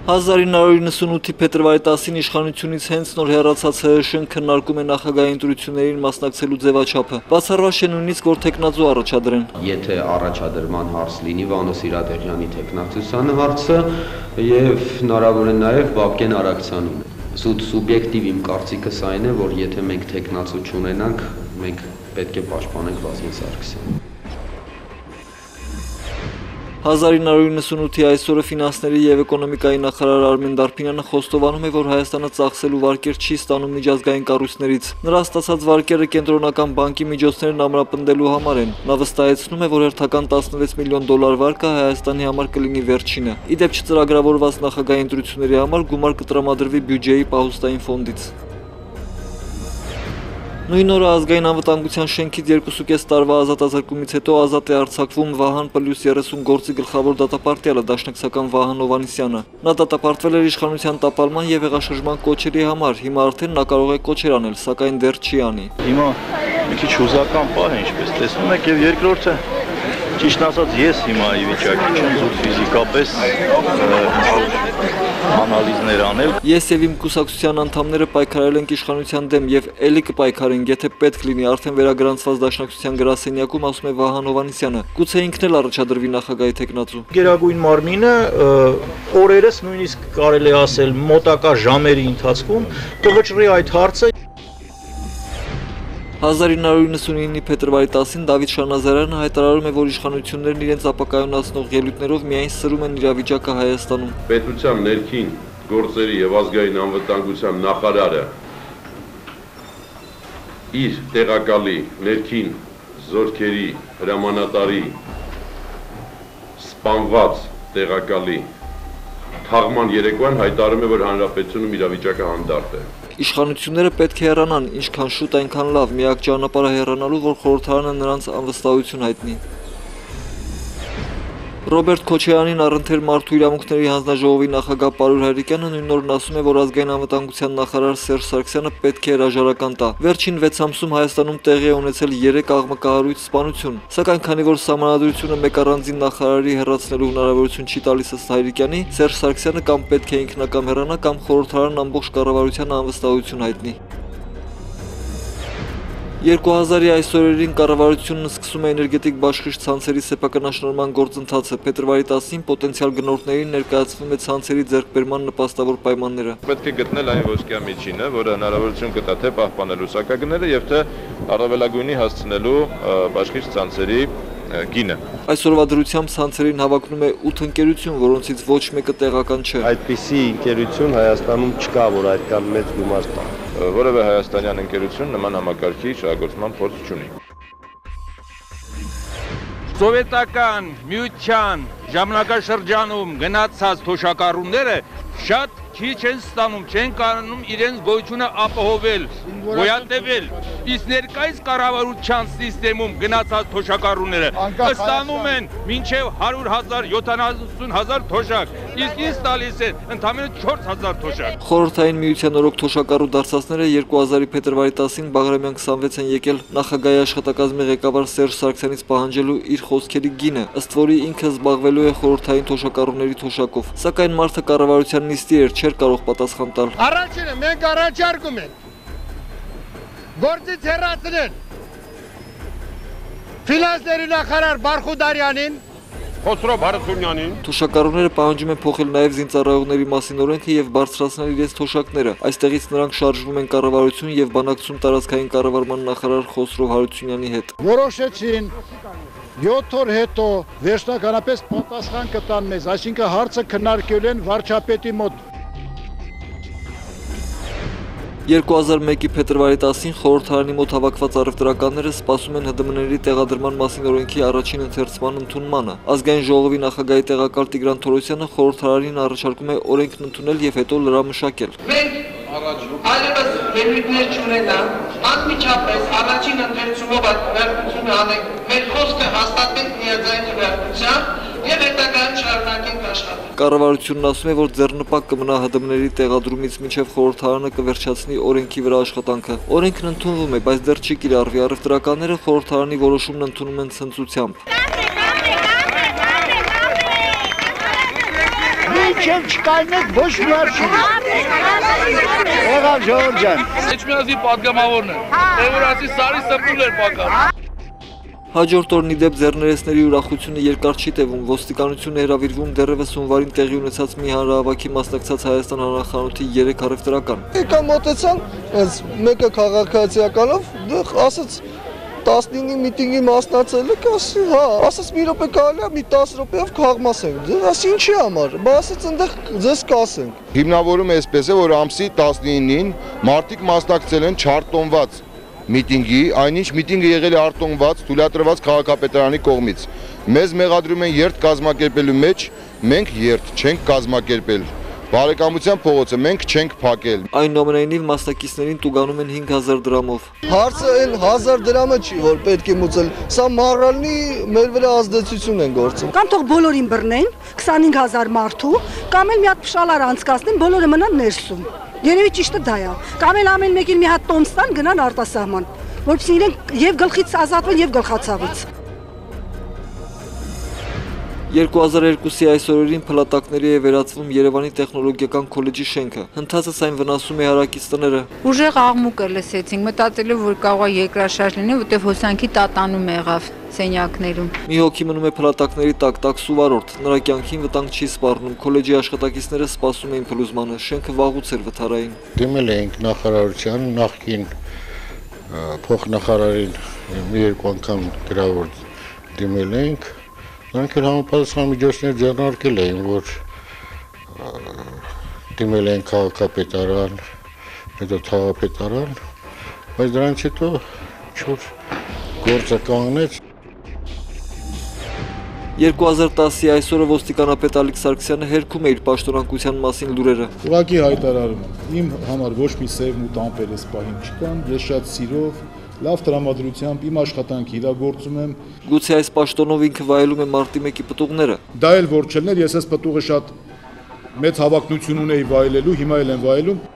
1998 փետրվարի 10-ին իշխանությունից հենց նոր հեռացած ՀՀՇ-ն քննարկում է նախագահի ընտրություններին մասնակցելու ձևաչափը։ Բացառված չէ նույնիսկ, որ թեկնածու առաջադրեն։ Եթե առաջադրման հարց լինի, Վանո Սիրադեղյանի թեկնածության հարցը եւ հնարավոր է նաեւ Բաբկեն Արաքցյանի։ Սուբյեկտիվ իմ կարծիքս այն է, որ եթե մենք թեկնածու չունենանք, մենք պետք է պաշտպանենք Վազգեն Սարգսյանին։ 1998-ի այսօրը ֆինանսների եւ էկոնոմիկայի նախարար Արմեն Դարփինյանը խոստովանում է, որ Հայաստանը ծախսելու վարկեր չի ստանում միջազգային կառույցներից։ Նրա ստացած վարկերը կենտրոնական բանկի միջոցներն ամրապնդելու համար են։ Նա վստահեցնում է, որ հերթական 16 միլիոն դոլար վարկը Հայաստանի համար կլինի վերջինը։ Ի դեպ չծրագրավորված նախագահի ընտրությունների համար գումար կտրամադրվի բյուջեի պահուստային ֆոնդից։ Նույն օրը ազգային անվտանգության շենքից 2.5 տարվա ազատազրկումից հետո ազատ է արձակվում Վահան +30 գործի գլխավոր դատապարտյալը դաշնակցական Վահան Հովհաննիսյանը։ Նա դատապարտվել էր իշխանության տապալման եւ հեղաշրջման կոչերի համար։ Հիմա արդեն նա կարող է կոչեր անել, սակայն դեռ չի անի։ Հիմա մի քիչ հուզական պահ է, ինչպես տեսնում եք, եւ երկրորդը ճիշտ ասած ես հիմա ի վիճակի չեմ զուտ ֆիզիկապես անալիզներ անել։ Ես եւ իմ կուսակցության անդամները պայքարել ենք իշխանության դեմ եւ ելի կպայքարենք, եթե պետք լինի, արդեն վերագրանցված դաշնակցության գրասենյակում, ասում է Վահան Հովհաննիսյանը։ Գուցե ինքն էլ առաջադրվի նախագահի թեկնածու։ Գերագույն մարմինը օրերս նույնիսկ կարելի է ասել մոտակա ժամերի ընթացքում կվճռի այդ հարցը։ 1999-ի փետրվարի 10-ին Դավիթ Շանազարյանը հայտարարում է, որ իշխանություններն իրենց ապակայունացնող ելույթներով միայն սրում են իրավիճակը Հայաստանում։ Պետության ներքին գործերի եւ ազգային անվտանգության նախարարը իր տեղակալի ներքին զորքերի հրամանատարի սպանված տեղակալի թաղման երեկոյան հայտարարում է, որ հանրապետությունում իրավիճակը հանդարտ է։ Իշխանությունները պետք է հեռանան, ինչքան շուտ այնքան լավ, միակ ճանապարհը հեռանալու, որ խորհրդարանը նրանց անվստահություն հայտնի։ Ռոբերտ Քոչարյանին առընթեր մարդու իրավունքների հանձնաժողովի նախագահ Պարուր Հայրիկյանը նույն օրն ասում է, որ ազգային անվտանգության նախարար Սերժ Սարգսյանը պետք է հրաժարական տա։ Վերջին 6 ամսում Հայաստանում տեղի է ունեցել 3 աղմկահարույց սպանություն, սակայն քանի որ սահմանադրությունը մեկ առանձին նախարարի հեռացնելու հնարավորություն չի տալիս ըստ Հայրիկյանի, Սերժ Սարգսյանը կամ պետք է ինքնակամ հեռանա, կամ խորհրդարանն ամբողջ կառավարությանը անվստահություն հայտնի։ 2000-ի այս օրերին կառավարությունն սկսում է էներգետիկ բաշխիչ ցանցերի սեփականաշնորհման գործընթացը։ Փետրվարի 10-ին պոտենցիալ գնորդներին ներկայացվում է ցանցերի ձեռքբերման նպաստավոր պայմանները։ Պետք է գտնել այն ոսկյա միջինը, որը հնարավորություն կտա թե պահպանելու սակագները եւ թե առավելագույնի հասցնելու բաշխիչ ցանցերի գինը։ Այսօրվա դրությամբ ցանցերին հավակնում է 8 ընկերություն, որոնցից ոչ մեկը տեղական չէ։ Այդպիսի ընկերություն Հայաստանում չկա, որ այդքան մեծ գումար տա։ Որևէ հայաստանյան ընկերություն նման համակարգի շահագործման փորձ չունի։ Սովետական միության ժամանակաշրջանում գնացած թոշակառուները շատ քիչ են ստանում, չեն կարողանում իրենց գոյությունը ապահովել, գոյատևել։ Իսկ ներկայիս կառավարության համակարգում գնացած թոշակառուները ստանում են մինչև 100,000, 70,000 թոշակ, իսկ ինձ տալիս են ընդամենը 4,000 թոշակ։ Խորհրդային միության օրոք թոշակառու դարձածները 2000-ի փետրվարի 10-ին Բաղրամյան 26 են եկել նախագահի աշխատակազմի ղեկավար Սերժ Սարգսյանից պահանջելու իր խոսքերի գինը, ըստ որի ինքը զբաղվելու է խորհրդային թոշակառուների թոշակով։ Սակայն մարդը կառավարության նիստի էր, չէր կարող պատասխան տալ։ Առաջինը մենք առաջարկում ենք գործից հեռացնել ֆինանսների նախարար Բարխուդարյանին, Խոսրով Հարությունյանին։ Թոշակառուները պահանջում են փոխել նաև զինծառայողների մասին օրենքը եւ բարձրացնել իրենց թոշակները։ Այստեղից նրանք շարժվում են կառավարություն եւ բանակցում տարածքային կառավարման նախարար Խոսրով Հարությունյանի հետ։ որոշեցին 7 օր հետո վերջնականապես պատասխան կտան մեզ, այսինքն հարցը քննարկել են վարչապետի մոտ։ 2001-ի փետրվարի 10-ին խորհրդարանի մոտ հավաքված առևտրականները սպասում են ՀԴՄ-ների տեղադրման մասին օրենքի առաջին ընթերցման ընդունմանը։ Ազգային ժողովի նախագահի տեղակալ Տիգրան Թորոսյանը խորհրդարանին առաջարկում է օրենքն ընդունել եւ հետո լրամշակել։ Մենք այլևս ելույթներ չունենանք, անմիջապես առաջին ընթերցումով այդ քննարկությունը անենք, մեր խոսքը հաստատենք միաձայն քննարկությամբ եւ հետագայում շարունակենք աշխատել։ Կառավարությունն ասում է, որ ձեռնպակ կմնա ՀԴՄ-ների տեղադրումից մինչև խորհրդարանը կվերջացնի օրենքի վրա աշխատանքը։ Օրենքն ընդունվում է, բայց դեռ չի կիրառվի, առևտրականները խորհրդարանի որոշումն ընդունում են ցնծությամբ։ Միջև չկայնեք ոչ մի արժի։ Եղավ ժողովուրդ ջան։ Էջմիածի պատգամավորն է։ Էվրասի սարի սրտուլ էր պակար։ Հաջորդ օրն ի դեպ ձեռներեցների ուրախությունը երկար չի տևում, ոստիկանությունը հրավիրվում դեռևս հունվարին տեղի ունեցած մի հանրահավաքի մասնակցած Հայաստան հանրախանութի 3 առևտրական։ Եկա մոտեցան, այս մեկը քաղաքացիականով, ասաց 19-ի միտինգի մասնակցել եք, ասի, հա, ասաց մի րոպե կարելի է մի 10 րոպեով քաղմասենք։ Ասի ինչի համար, բա ասաց այնտեղ ձեզ կասենք։ Հիմնավորումը այսպես է, որ ամսի 19-ին մարդիկ մասնակցել են չարտոնված միտինգի, այնինչ միտինգը եղել է արտոնված, թույլատրված քաղաքապետարանի կողմից։ Մեզ մեղադրում են երթ կազմակերպելու մեջ, մենք երթ չենք կազմակերպել։ Բարեկամության փողոցը մենք չենք փակել։ Այնուամենայնիվ մասնակիցներին տուգանում են 5000 դրամով։ Հարցը այն 1000 դրամը չի, որ պետք է մուծել, սա մահռալի մեր վրա ազդեցություն են գործում։ Կամ թող բոլորին բռնեն 25000 մարդու, կամ էլ մի հատ փշալար անցկացնեն, բոլորը մնան ներսում։ Երևի ճիշտը դա է, կամ էլ ամեն մեկին մի հատ տոմս տան գնան արտասահման, որովհետեւ իրենք եւ գլխից ազատվեն եւ գլխացավից։ 2002-ի այս օրերին փլատակների է վերածվում Երևանի տեխնոլոգիական քոլեջի շենքը։ Հնդածս այն վնասում է հարակից տները։ Ուժեղ աղմուկ է լսեցինք, մտածելով որ կարող է երկրաշարժ լինի, որտեղ հոսանքի տատանում եղավ սենյակներում։ Մի հոգի մնում է փլատակների տակ, տաքսու վարորդ, նրա կյանքին վտանգ չի սպառնում։ Քոլեջի աշխատակիցները սպասում էին փլուզմանը, շենքը վաղուց էր վթարային։ Դիմել էինք նախարարության նախկին փոխնախարարին մի երկու անգամ գրավոր դիմել էինք։ Նրանք էլ համապատասխան միջոցներ ձեռնարկել էին, որ դիմել են քաղաքապետարան, հետո թաղապետարան, բայց դրանից հետո ինչ-որ գործը կանգնեց։ 2010-ի այսօրը ոստիկանապետ Ալիկ Սարգսյանը հերքում է իր պաշտոնակության մասին լուրերը։ Ուղղակի հայտարարում, իմ համար ոչ մի սև ու տամպեր էս պահին չկան, ես շատ սիրով լավ տրամադրությամբ իմ աշխատանքը իրագործում եմ։ Գուցե այս պաշտոնով ինքը վայելում է մարտի 1-ի պտուղները։ Դա էլ որ չլներ, ես այս պտուղը շատ մեծ հավակնություն ունեի վայելելու, հիմա էլ եմ վայելում։